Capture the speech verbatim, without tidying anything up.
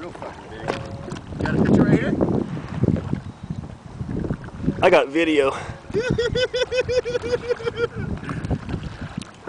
real fucking big. You got a picture right here? I got video.